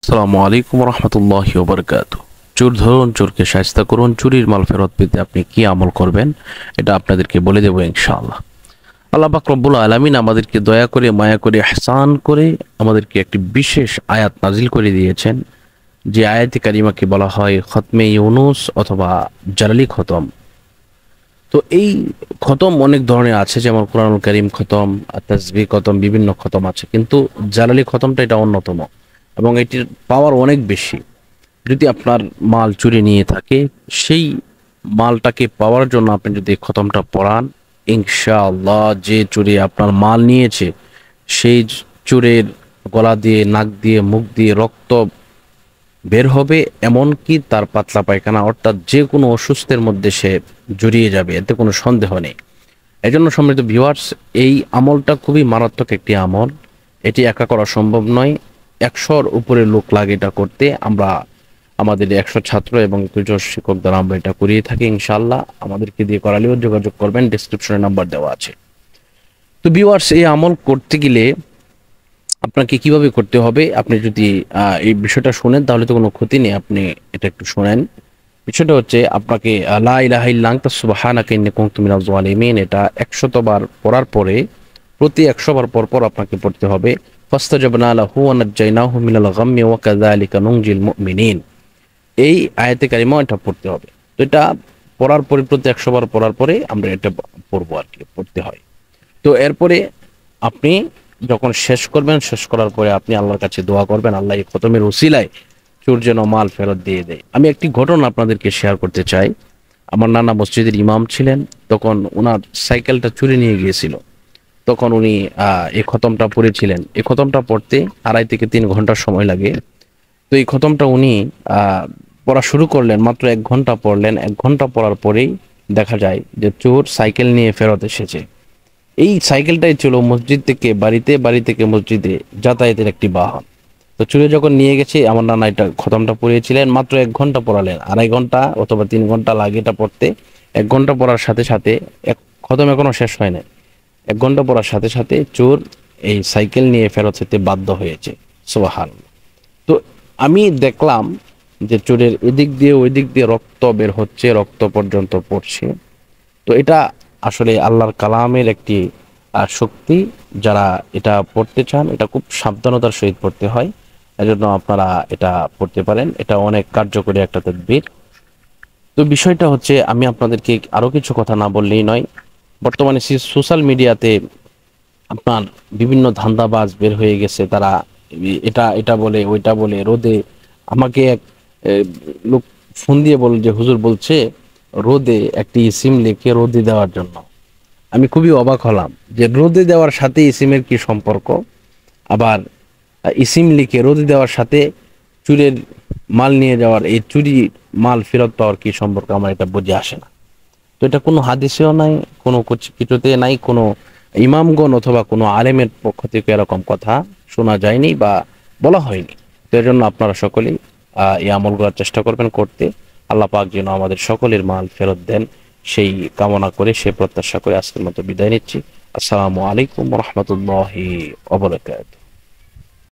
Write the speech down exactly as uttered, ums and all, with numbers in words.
আসসালামু আলাইকুম রহমতুল্লাহি ওয়া বারাকাতুহু। চোর ধরুন, চোরকে শায়েস্তা করুন। চুরির মাল ফেরত পেতে আপনি কি আমল করবেন, এটা আপনাদেরকে বলে দেবো ইনশাআল্লাহ। আল্লাহ পাক রব্বুল আলামিন আমাদেরকে দয়া করে, মায়া করে, ইহসান করে আমাদেরকে একটি বিশেষ আয়াত নাজিল করে দিয়েছেন, যে আয়াতে কারিমাকে বলা হয় খতমে ইউনুস অথবা জালালি খতম। তো এই খতম অনেক ধরনের আছে, যেমন কোরআনুল কারীম খতম, তাসবিহ খতম, বিভিন্ন খতম আছে, কিন্তু জালালি খতমটা এটা অন্যতম এবং এটির পাওয়ার অনেক বেশি। যদি আপনার মাল চুরি নিয়ে থাকে, সেই মালটাকে পাওয়ার জন্য আপনি যদি খতমটা পড়ান, ইনশাআল্লাহ যে চুরি আপনার মাল নিয়েছে সেই চোরের গলা দিয়ে, নাক দিয়ে, মুখ দিয়ে রক্ত বের হবে, এমনকি তার পাতলা পায়খানা অর্থাৎ যে কোনো অসুস্থের মধ্যে সে জড়িয়ে যাবে, এতে কোনো সন্দেহ নেই। এজন্য সম্মানিত ভিউয়ার্স, এই আমলটা খুবই মারাত্মক একটি আমল। এটি একা করা সম্ভব নয়, একশোর উপরে লোক লাগে এটা করতে। আমরা আমাদের একশো ছাত্র এবং দুজন শিক্ষক দ্বারা আমরা এটা করিয়ে থাকি ইনশাআল্লাহ। আমাদেরকে দিয়ে করালেও যোগাযোগ করবেন, ডিসক্রিপশনে নাম্বার দেওয়া আছে। তো ভিউয়ার্স, এই আমল করতে গেলে আপনাকে কিভাবে করতে হবে, আপনি যদি আহ, এই বিষয়টা শুনেন তাহলে তো কোনো ক্ষতি নেই, আপনি এটা একটু শুনেন। বিষয়টা হচ্ছে, আপনাকে আহ, লা ইলাহা ইল্লা আনতা সুবহানাকা ইন্নী কুনতু মিনাজ জালিমিন এটা একশত বার পড়ার পরে, প্রতি একশো বার পর পর আপনাকে পড়তে হবে ফাস্তাজাবনা লাহু ওয়া নাজ্জায়নাহু মিনাল গাম্মি ওয়া কাযালিকা নুনজিল মুমিনিন। এই আয়াতে কারিমা এটা পড়তে হবে। তো এটা পড়ার পরে, প্রতি একশো বার পড়ার পরে আমরা এটা পড়বো আর কি, পড়তে হয়। তো এরপরে আপনি যখন শেষ করবেন, শেষ করার পরে আপনি আল্লাহর কাছে দোয়া করবেন, আল্লাহ এই খতমের উসিলায় চোর যেন মাল ফেরত দিয়ে দেয়। আমি একটি ঘটনা আপনাদেরকে শেয়ার করতে চাই। আমার নানা মসজিদের ইমাম ছিলেন, তখন ওনার সাইকেলটা চুরি নিয়ে গিয়েছিল। তখন উনি আহ এই খতমটা পড়েছিলেন। এই খতমটা পড়তে আড়াই থেকে তিন ঘন্টা সময় লাগে। তো এই খতমটা উনি আহ পড়া শুরু করলেন, মাত্র এক ঘন্টা পড়লেন। এক ঘন্টা পড়ার পরেই দেখা যায় যে চোর সাইকেল নিয়ে ফেরত এসেছে। এই সাইকেলটাই ছিল মসজিদ থেকে বাড়িতে, বাড়ি থেকে মসজিদে যাতায়াতের একটি বাহন। তো চুরে যখন নিয়ে গেছে, আমার নানা এটা খতমটা পড়িয়েছিলেন, মাত্র এক ঘন্টা পড়ালেন। আড়াই ঘন্টা অথবা তিন ঘন্টা লাগে এটা পড়তে। এক ঘন্টা পড়ার সাথে সাথে, এক খতম এখনো শেষ হয় না, এক ঘন্টা পড়ার সাথে সাথে চোর এই সাইকেল নিয়ে ফেরত যেতে বাধ্য হয়েছে। সুবহানাল্লাহ। তো আমি দেখলাম যে চোরের এদিক দিয়ে ওই দিক দিয়ে রক্ত বের হচ্ছে, রক্ত পর্যন্ত পড়ছে। তো এটা আসলে আল্লাহর কালামের একটি আহ, শক্তি। যারা এটা পড়তে চান, এটা খুব সাবধানতার সহিত পড়তে হয়। এজন্য আপনারা এটা পড়তে পারেন, এটা অনেক কার্যকরী একটা তাদবীর। তো বিষয়টা হচ্ছে, আমি আপনাদেরকে আরো কিছু কথা না বললেই নয়। বর্তমানে সোশ্যাল মিডিয়াতে আপনার বিভিন্ন ধান্দাবাজ বের হয়ে গেছে, তারা এটা এটা বলে, ওইটা বলে। রোদে আমাকে এক এ, লোক ফোন দিয়ে বল যে হুজুর বলছে রোদে একটি সিম লিখে রোদে দেওয়ার জন্য। আমি খুবই অবাক হলাম যে রোদে দেওয়ার সাথে ইসিমের কি সম্পর্ক, আবার ইসিম লিখে রোদে দেওয়ার সাথে চুরের মাল নিয়ে যাওয়ার, এই চুরি মাল ফেরত পাওয়ার কি সম্পর্ক, আমার এটা বুঝে আসে না। তো এটা কোনো হাদিসেও নাই, কোনো কিছু- কিছুতে নাই, কোনো ইমামগণ অথবা কোনো আলেমের পক্ষ থেকে এরকম কথা শোনা যায়নি বা বলা হয়নি। তো এর জন্য আপনারা সকলেই আহ এই আমলগুলোর চেষ্টা করবেন করতে। আল্লাহ পাক যেন আমাদের সকলের মাল ফেরত দেন, সেই কামনা করে, সে প্রত্যাশা করে আজকের মতো বিদায় নিচ্ছি। আসসালামু আলাইকুম রহমতুল্লাহি ওয়া বারাকাতুহু।